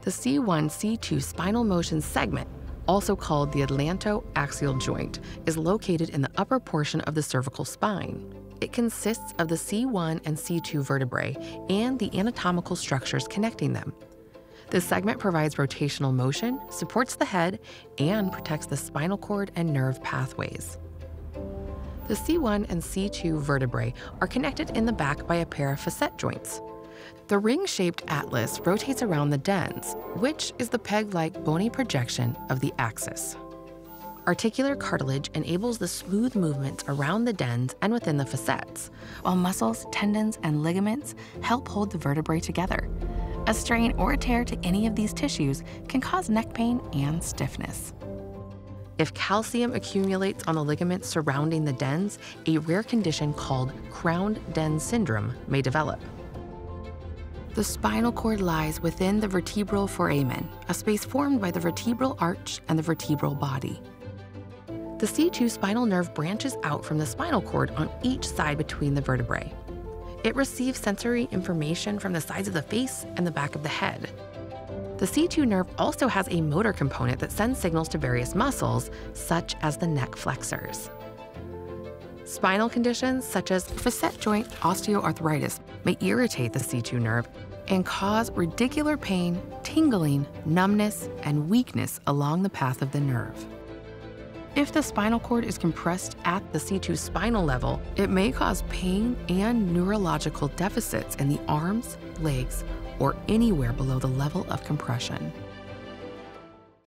The C1-C2 spinal motion segment, also called the Atlantoaxial joint, is located in the upper portion of the cervical spine. It consists of the C1 and C2 vertebrae and the anatomical structures connecting them. This segment provides rotational motion, supports the head, and protects the spinal cord and nerve pathways. The C1 and C2 vertebrae are connected in the back by a pair of facet joints. The ring-shaped atlas rotates around the dens, which is the peg-like bony projection of the axis. Articular cartilage enables the smooth movements around the dens and within the facets, while muscles, tendons, and ligaments help hold the vertebrae together. A strain or a tear to any of these tissues can cause neck pain and stiffness. If calcium accumulates on the ligaments surrounding the dens, a rare condition called crowned den syndrome may develop. The spinal cord lies within the vertebral foramen, a space formed by the vertebral arch and the vertebral body. The C2 spinal nerve branches out from the spinal cord on each side between the vertebrae. It receives sensory information from the sides of the face and the back of the head. The C2 nerve also has a motor component that sends signals to various muscles, such as the neck flexors. Spinal conditions such as facet joint osteoarthritis may irritate the C2 nerve and cause radicular pain, tingling, numbness, and weakness along the path of the nerve. If the spinal cord is compressed at the C2 spinal level, it may cause pain and neurological deficits in the arms, legs, or anywhere below the level of compression.